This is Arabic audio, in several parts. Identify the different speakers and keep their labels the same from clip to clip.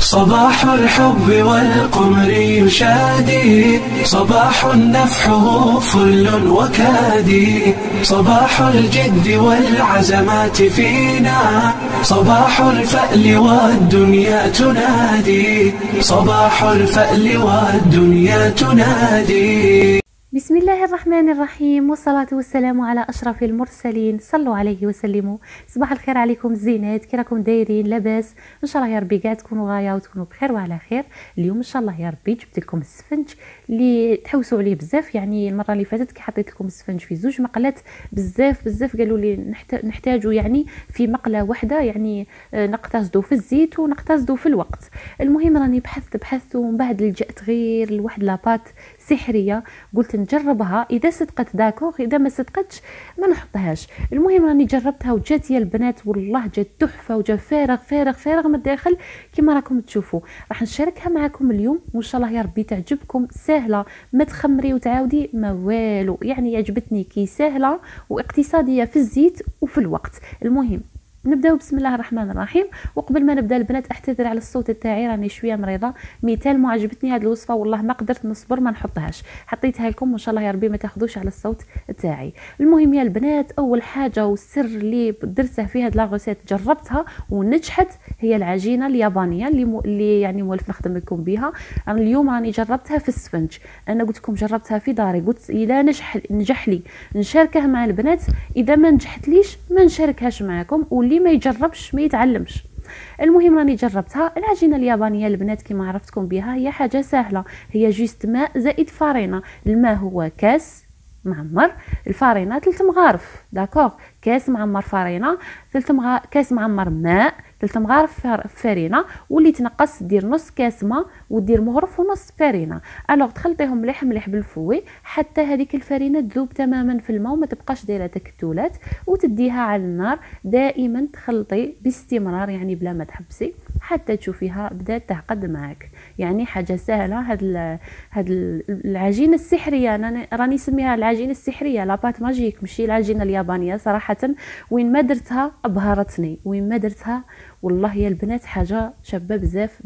Speaker 1: صباح الحب والقمر يشادي، صباح نفحه فل وكادي، صباح الجد والعزمات فينا، صباح الفأل والدنيا تنادي، صباح الفأل والدنيا تنادي.
Speaker 2: بسم الله الرحمن الرحيم، والصلاة والسلام على أشرف المرسلين. صلوا عليه وسلموا. صباح الخير عليكم الزينات، كي راكم دايرين؟ لاباس؟ ان شاء الله يا ربي كاع تكونوا غايه وتكونوا بخير وعلى خير. اليوم ان شاء الله يا ربي جبت لكم السفنج اللي تحوسوا عليه بزاف. يعني المره اللي فاتت كي حطيت لكم السفنج في زوج مقلات بزاف قالوا لي نحتاجوا يعني في مقله واحده، يعني نقتصدوا في الزيت ونقتصدوا في الوقت. المهم راني بحثت ومن بعد لجأت غير لواحد لاباط سحريه، قلت نجربها اذا صدقت داكوغ، اذا ما صدقتش ما نحطهاش. المهم راني جربتها وجات يا البنات والله جات تحفه، وجا فارغ من الداخل كما راكم تشوفوا. راح نشاركها معكم اليوم وان شاء الله يا ربي تعجبكم. سهله، ما تخمري وتعاودي ما والو، يعني عجبتني كي سهله واقتصاديه في الزيت وفي الوقت. المهم نبداو بسم الله الرحمن الرحيم. وقبل ما نبدا البنات اعتذر على الصوت تاعي، راني شويه مريضه. مثال ما عجبتني هذه الوصفه والله ما قدرت نصبر ما نحطهاش، حطيتها لكم وان شاء الله يا ربي ما تاخذوش على الصوت تاعي. المهم يا البنات، اول حاجه والسر اللي درته في هذه لاغوسيت جربتها ونجحت هي العجينه اليابانيه اللي يعني مولف نخدم لكم بها. انا اليوم راني جربتها في السفنج. انا قلت لكم جربتها في داري، قلت اذا نجح لي نشاركها مع البنات، اذا ما نجحتليش ما نشاركهاش معكم، واللي ما يجربش ما يتعلمش. المهم راني جربتها. العجينه اليابانيه البنات كما عرفتكم بها هي حاجه سهله، هي جوست ماء زائد فارينه. الماء هو كاس معمر، الفارينه 3 مغارف، داكوغ. كاس معمر فارينه، كاس معمر ماء، 3 مغارف فارينه، واللي تنقص دير نص كاس ماء ودير مغرف ونص فارينه. الوغ تخلطيهم مليح بالفوي حتى هذيك الفارينه تذوب تماما في الماء وما تبقاش دايره تكتلات، وتديها على النار. دائما تخلطي باستمرار يعني بلا ما تحبسي حتى تشوفيها بدات تعقد معك. يعني حاجه سهله. هاد العجينه السحريه انا راني نسميها العجينه السحريه، لاباط ماجيك، ماشي العجينه اليابانيه. صراحه وين ما درتها ابهرتني، وين ما درتها والله يا البنات حاجه شابه بزاف.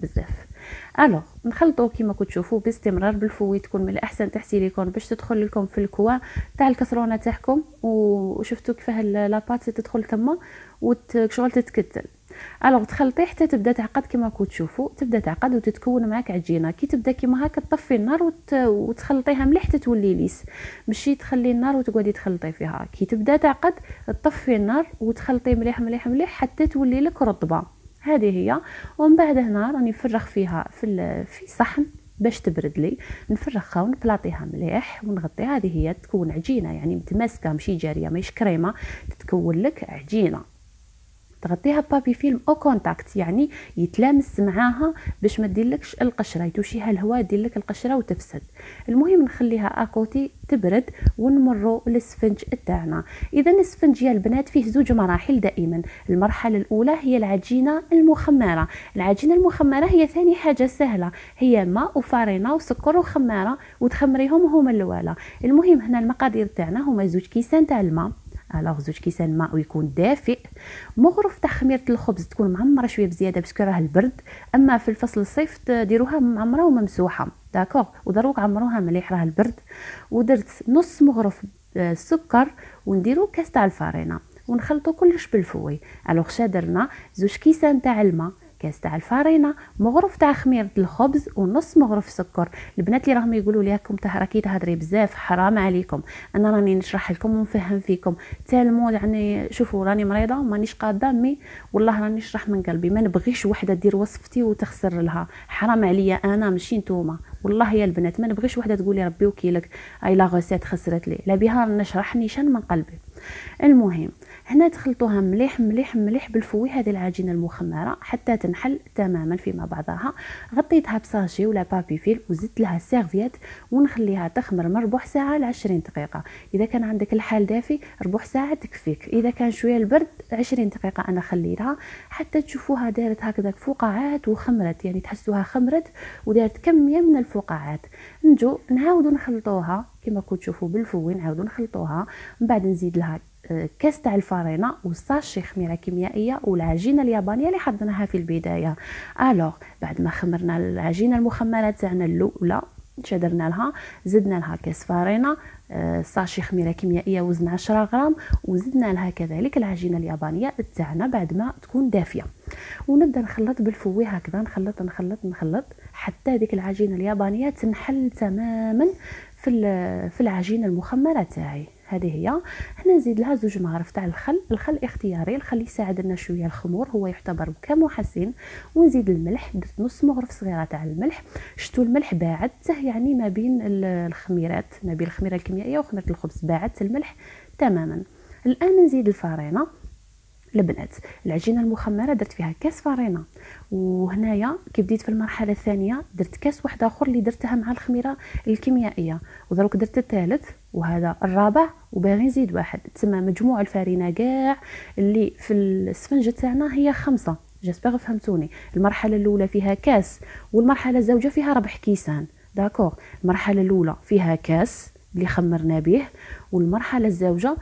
Speaker 2: الوغ نخلطوا كيما كتشوفوا باستمرار بالفوي، تكون من الاحسن تحسي لكم باش تدخل لكم في الكوا تاع الكسرونه تاعكم. وشفتوا كيفاه لاباط تدخل ثما وشغل تتكتل. الوغ تخلطي حتى تبدا تعقد كيما كتشوفوا، تبدا تعقد وتتكون معك عجينه. كي تبدا كيما هكا تطفي النار وتخلطيها مليح حتى تولي ليس، ماشي تخلي النار وتقعدي تخلطي فيها. كي تبدا تعقد تطفي النار وتخلطي مليح حتى تولي لك رطبه. هذه هي. ومن بعد هنا راني نفرغ فيها في صحن باش تبرد لي. نفرغها ونبلاطيها مليح ونغطيها. هذه هي تكون عجينه يعني متماسكه، ماشي جاريه، ماشي كريمه، تتكون لك عجينه. تغطيها بابي فيلم او كونتاكت، يعني يتلامس معاها باش ما ديرلكش القشره، يتوشيها الهواء ديرلك القشره وتفسد. المهم نخليها اكوتي تبرد ونمروا للسفنج تاعنا. اذا السفنج يا البنات فيه زوج مراحل دائما. المرحله الاولى هي العجينه المخمره. العجينه المخمره هي ثاني حاجه سهله، هي ماء وفارينه وسكر وخماره وتخمريهم هما الاولى. المهم هنا المقادير تاعنا هما 2 كيسان تاع الماء، الوغ 2 كيسان ماء ويكون دافئ، مغرف تاع خميره الخبز تكون معمره شويه بزياده باسكو راه البرد، اما في الفصل الصيف ديروها معمره وممسوحه، داكوغ. ودروك عمروها مليح راه البرد. ودرت نص مغرف سكر ونديرو كاس تاع الفارينه ونخلطوا كلش بالفوي. الوغ درنا 2 كيسان تاع الماء، كاس تاع الفارينه، مغرف تاع خميره الخبز ونص مغرف سكر. البنات اللي راهم يقولوا لي راكم راكي تهضري بزاف، حرام عليكم، انا راني نشرح لكم ونفهم فيكم تالمو. يعني شوفوا راني مريضه مانيش قاده، مي والله راني نشرح من قلبي. ما نبغيش وحده دير وصفتي وتخسر لها، حرام عليا انا ماشي نتوما. والله يا البنات ما نبغيش وحده تقول لي ربي وكيلك اي لا غوسيت خسرت لي، لا بها نشرح نيشان من قلبي. المهم هنا تخلطوها مليح بالفوي هذه العجينه المخمره حتى تنحل تماما فيما بعضها. غطيتها بساشي ولا بابي فيل وزدت لها سيرفيات ونخليها تخمر من ربع ساعه ل 20 دقيقه. اذا كان عندك الحال دافي ربع ساعه تكفيك، اذا كان شويه البرد 20 دقيقه انا خليتها حتى تشوفوها دارت هكذا فقاعات وخمرت، يعني تحسوها خمرت ودارت كميه من الفقاعات. نجو نعاودو نخلطوها كما كنتوا تشوفوا بالفوي، نعاودو نخلطوها. من بعد نزيد لها كاس تاع الفارينه وساشي خميره كيميائيه والعجينه اليابانيه اللي حضرناها في البدايه. الوغ بعد ما خمرنا العجينه المخمره تاعنا الاولى درنا لها، زدنا لها كاس فارينه، ساشي خميره كيميائيه وزن 10 غرام، وزدنا لها كذلك العجينه اليابانيه تاعنا بعد ما تكون دافيه. ونبدا نخلط بالفوي هكذا، نخلط نخلط نخلط حتى ديك العجينه اليابانيه تنحل تماما في العجينه المخمره تاعي. هذه هي. هنا نزيد لها 2 مغارف تاع الخل. الخل اختياري، الخل يساعد لنا شويه الخمور، هو يعتبر كمحسن. ونزيد الملح، درت نص مغرف صغيره تاع الملح. شتو الملح باعدته يعني ما بين الخميرات، ما بين الخميره الكيميائيه وخميره الخبز، باعدت الملح تماما. الان نزيد الفارينه. البنات العجينه المخمره درت فيها كاس فارينه، وهنايا كي بديت في المرحله الثانيه درت كاس واحد اخر اللي درتها مع الخميره الكيميائيه، ودروك درت الثالث وهذا الرابع، وباغي نزيد واحد. تسمى مجموع الفارينه كاع اللي في السفنجه تاعنا هي 5. جيسبر فهمتوني. المرحله الاولى فيها كاس، والمرحله الزوجه فيها 4 كيسان. داكوغ. المرحله الاولى فيها كاس اللي خمرنا به، والمرحله الزوجه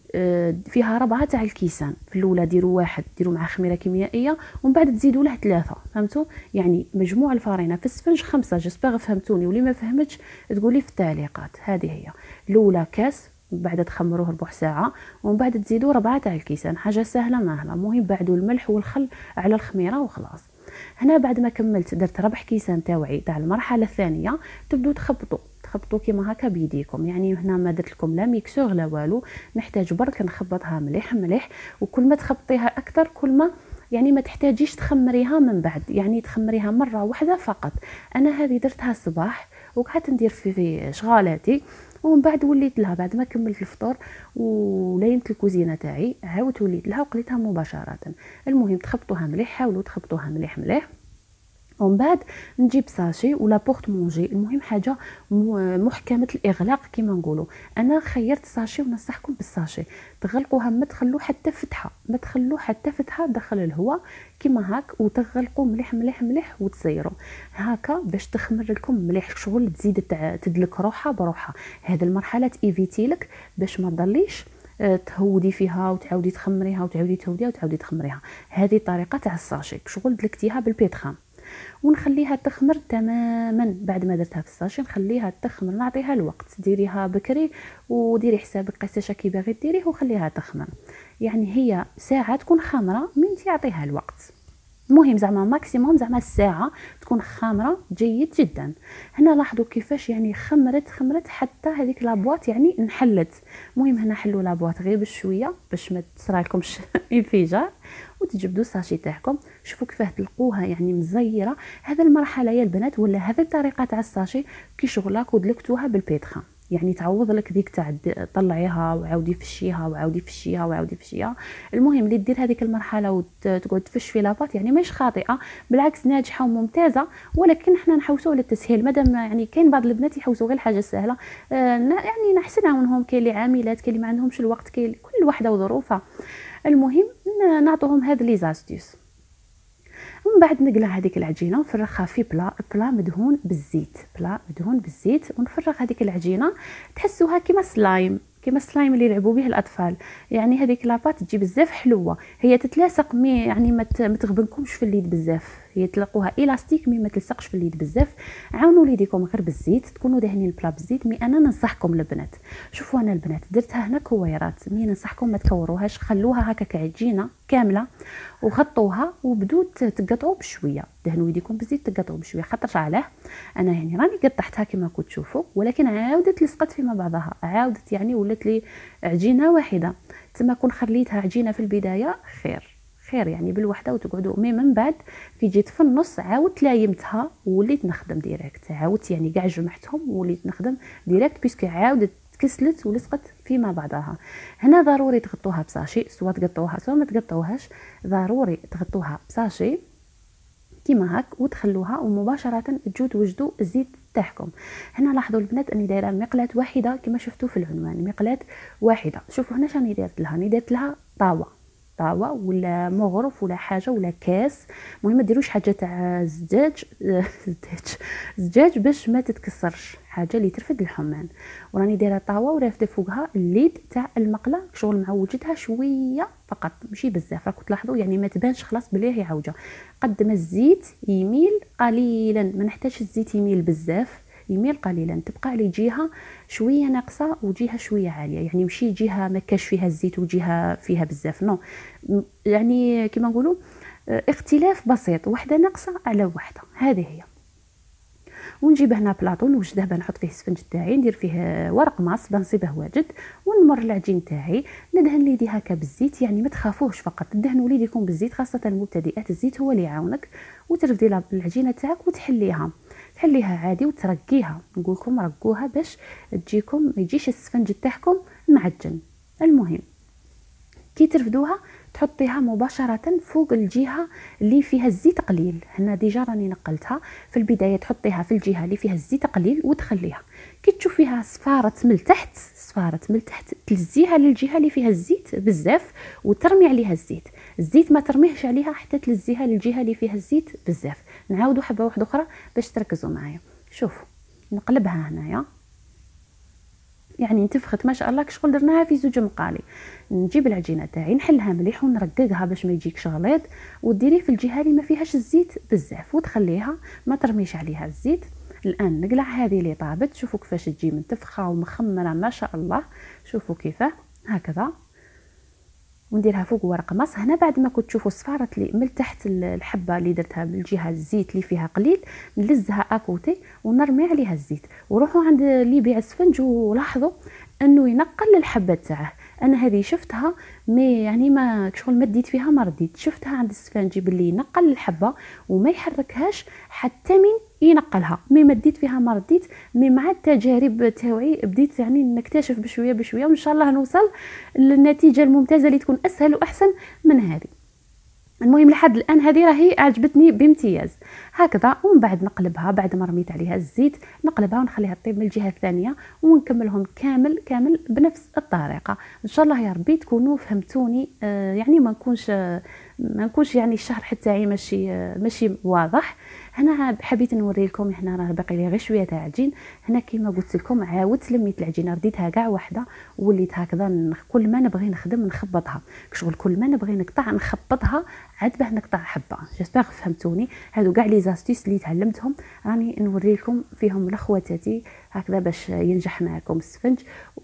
Speaker 2: فيها 4 تاع الكيسان. في الاولى ديروا 1 ديروا مع خميره كيميائيه، ومن بعد تزيدوا له 3. فهمتوا؟ يعني مجموع الفارينه في السفنج 5. جيسبر فهمتوني، واللي ما فهمتش تقولي في التعليقات. هذه هي. الاولى كاس، بعد تخمروه ربع ساعه، ومن بعد تزيدوا 4 تاع الكيسان. حاجه سهله ماهله. المهم بعدوا الملح والخل على الخميره وخلاص. هنا بعد ما كملت درت 4 كيسان تاوعي تاع المرحله الثانيه. تبدو تخبطوا كيما هكا بيديكم. يعني هنا ما درت لكم لا ميكسور لا والو، نحتاج برك نخبطها مليح مليح. وكل ما تخبطيها اكثر كل ما يعني ما تحتاجيش تخمريها من بعد، يعني تخمريها مره واحده فقط. انا هذه درتها الصباح وقعدت ندير في شغالاتي، ومن بعد وليت لها بعد ما كملت الفطور ولينت الكوزينه تاعي، عاودت وليت لها وقليتها مباشره. المهم تخبطوها مليح، حاولوا تخبطوها مليح مليح. ومن بعد نجيب ساشي ولا بورت مونجي، المهم حاجه محكمه الاغلاق كما نقولوا. انا خيرت ساشي ونصحكم بالساشي. تغلقوها، ما تخلو حتى فتحه، ما تخلو حتى فتحه داخل الهواء كما هاك، وتغلقوا مليح مليح مليح وتسيروا هكا باش تخمر لكم مليح. شغل تزيد تدلك روحها بروحها. هذه المرحله ايفيتي لك باش ما تضليش تهودي فيها وتعاودي تخمريها وتعاودي تهوديها وتعاودي تخمريها. هذه طريقه تاع الساشي. شغل دلكتيها بالبيتخام ونخليها تخمر تماما. بعد ما درتها في الساشي نخليها تخمر، نعطيها الوقت. ديريها بكري وديري حسابك قساشه كي باغي ديريه وخليها تخمر. يعني هي ساعه تكون خامره من تعطيها الوقت. المهم زعما ماكسيموم زعما الساعه تكون خامره جيد جدا. هنا لاحظوا كيفاش يعني خمرت حتى هذيك لابواط يعني انحلت. المهم هنا حلوا لابواط غير بشويه باش ما تصرالكمش انفجار، وتجبدوا الساشي تاعكم. شوفوا كيفاه تلقوها يعني مزيره. هذا المرحله يا البنات ولا هذه الطريقه تاع الساشي كي شغلاك ودلكتوها بالبيتخام، يعني تعوض لك ديك تاع طلعيها وعاودي فشيها وعاودي فشيها وعاودي فشيها. المهم اللي دير هذيك المرحله وتقعد تفش في لاباط يعني ماهيش خاطئه، بالعكس ناجحه وممتازه. ولكن احنا نحوسوا على التسهيل، مادام يعني كاين بعض البنات يحوسوا غير الحاجه السهله. يعني نحسن عاونهم. كاين اللي عاملات، كاين اللي ما عندهمش الوقت، كاين كل واحده وظروفها. المهم نعطوهم هذه لي زاستيس. ومن بعد نقلع هذيك العجينه ونفرغها في بلا مدهون بالزيت، بلا مدهون بالزيت. ونفرغ هذيك العجينه تحسوها كيما السلايم اللي يلعبوا به الاطفال. يعني هذيك لاباط تجي بزاف حلوه، هي تتلاصق مي يعني ما تغبنكمش في اليد بزاف. هي تلقوها الاستيك مي ما تلصقش في اليد بزاف. عاونوا وليديكم غير بالزيت، تكونوا دهنين البلا بالزيت. مي انا ننصحكم البنات، شوفوا انا البنات درتها هنا كويرات، مي ننصحكم ما تكوروهاش، خلوها هكا كعجينه كامله وغطوها وبدو تقطعوا بشويه. دهنوا يديكم بالزيت تقطعوا بشويه. خاطر علاه انا يعني راني قطعتها كما كنت تشوفوا، ولكن عاودت لصقت فيما بعضها، عاودت يعني ولات لي عجينه واحده. تما كون خليتها عجينه في البدايه خير يعني بالوحده وتقعدوا. مي من بعد كي جيت في النص عاودت لايمتها ووليت نخدم ديريكت. عاودت يعني كاع جمعتهم ووليت نخدم ديريكت بيسكو عاودت تكسلت ولصقت فيما بعضها. هنا ضروري تغطوها بساشي، سواء تقطوها سواء ما تقطوهاش، ضروري تغطوها بساشي كيما هاك وتخلوها. ومباشره تجوا توجدوا الزيت تاعكم. هنا لاحظوا البنات اني دايره مقلاة واحده كما شفتوا في العنوان، مقلاة واحده. شوفوا هنا شاني درت لها طاوه ولا مغرف ولا حاجه ولا كاس. المهم ما ديروش حاجه تاع زجاج باش ما تتكسرش. حاجه اللي ترفد الحمان. وراني دايره طاوه ورافده فوقها الليد تاع المقله شغل معوجتها شويه فقط ماشي بزاف، راكم تلاحظوا يعني ما تبانش خلاص بلي هي عوجه. قد ما الزيت يميل قليلا، ما نحتاجش الزيت يميل بزاف، يميل قليلا، تبقى على جهه شويه ناقصه وجهه شويه عاليه، يعني ماشي جهه ما كاش فيها الزيت وجهه فيها بزاف، نو يعني كما نقولوا اختلاف بسيط، وحده ناقصه على وحده، هذه هي. ونجيب هنا بلاطو نوجده نحط فيه السفنج تاعي، ندير فيه ورق ماس بنصيبه واجد، ونمر العجين تاعي ندهن ليدي هكا بالزيت، يعني ما تخافوش فقط تدهنوا ليديكم بالزيت، خاصه المبتدئات الزيت هو اللي يعاونك. وترفدي العجينه تاعك وتحليها عادي وترقيها، نقول لكم رقوها باش تجيكم ما يجيش السفنج تاعكم معجن. المهم كي ترفدوها تحطيها مباشره فوق الجهه اللي فيها الزيت قليل. هنا ديجا راني نقلتها في البدايه، تحطيها في الجهه اللي فيها الزيت قليل وتخليها كي تشوفيها صفارت من التحت تلزيها للجهه اللي فيها الزيت بزاف وترمي عليها الزيت ما ترميهش عليها حتى تلزيها للجهه اللي فيها الزيت بزاف. نعاودوا حبه واحده اخرى باش تركزوا معايا. شوفوا نقلبها هنايا، يعني انتفخت ما شاء الله كشغل درناها في 2 مقالي. نجيب العجينه تاعي نحلها مليح ونرققها باش ما يجيكش غليظ، وديريه في الجهه اللي ما فيهاش الزيت بزاف وتخليها ما ترميش عليها الزيت. الان نقلع هذه اللي طابت، شوفوا كيفاش تجي منتفخه ومخمره ما شاء الله، شوفوا كيفاه هكذا، ونديرها فوق ورق ماس. هنا بعد ما كنت تشوفوا صفارت لي من تحت الحبه اللي درتها بالجهه الزيت اللي فيها قليل، نلزها اكوتي ونرمي عليها الزيت. وروحوا عند اللي يبيع السفنج ولاحظوا انه ينقل الحبه تاعه. انا هذه شفتها يعني ما شغل ما ديت فيها ما رديت، شفتها عند السفنجي باللي ينقل الحبه وما يحركهاش حتى من ينقلها، مي مديت فيها ما رديت. مي مع التجارب تاوعي بديت يعني نكتشف بشويه بشويه، وان شاء الله نوصل للنتيجه الممتازه اللي تكون اسهل واحسن من هذه. المهم لحد الان هذه راهي عجبتني بامتياز هكذا. ومن بعد نقلبها بعد ما رميت عليها الزيت، نقلبها ونخليها تطيب من الجهه الثانيه ونكملهم كامل بنفس الطريقه. ان شاء الله يا ربي تكونوا فهمتوني، يعني ما نكونش يعني الشرح تاعي ماشي واضح. هنا حبيت نوري لكم، هنا راه باقي لي غير شويه تاع عجين. هنا كيما قلت لكم عاودت لميت العجينه رديتها كاع واحده وليت هكذا. كل ما نبغي نخدم نخبطها شغل، كل ما نبغي نقطع نخبطها عاد باه نقطع حبه. جيسبر فهمتوني، هادو كاع لي زاستيس اللي تعلمتهم راني نوري لكم فيهم لخواتاتي هكذا باش ينجح معكم السفنج.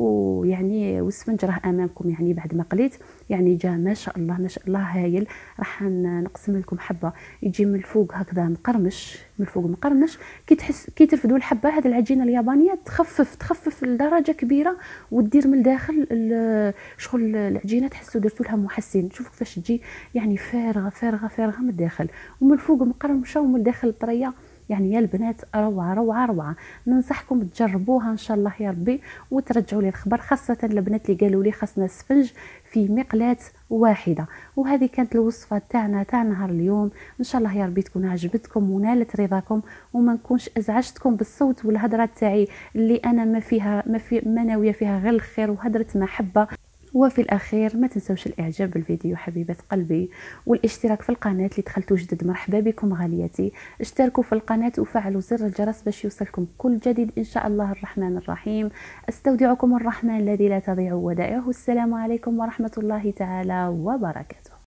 Speaker 2: ويعني والسفنج راه امامكم، يعني بعد ما قليت يعني جا ما شاء الله هايل. راح نقسم لكم حبه يجي من الفوق هكذا مقرمش، من الفوق مقرمش. كي ترفدوا الحبه هذه العجينه اليابانيه تخفف لدرجه كبيره، ودير من الداخل شغل العجينه تحسوا درتوا لها محسن. شوفوا كيفاش تجي يعني فارغه من الداخل، ومن الفوق مقرمشه ومن الداخل طريه. يعني يا البنات روعه. ننصحكم تجربوها ان شاء الله يا ربي وترجعوا لي الخبر، خاصه البنات اللي قالوا لي خاصنا السفنج في مقلاة واحده. وهذه كانت الوصفه تاعنا تاع نهار اليوم. ان شاء الله يا ربي تكون عجبتكم ونالت رضاكم، وما نكونش ازعجتكم بالصوت والهضره تاعي اللي انا ما ناويه فيها غير الخير وهضره محبه. وفي الاخير ما تنسوش الاعجاب بالفيديو حبيبات قلبي، والاشتراك في القناه اللي دخلتوا جدد. مرحبا بكم غالياتي، اشتركوا في القناه وفعلوا زر الجرس باش يوصلكم كل جديد ان شاء الله الرحمن الرحيم. استودعكم الرحمن الذي لا تضيع ودائعه. السلام عليكم ورحمه الله تعالى وبركاته.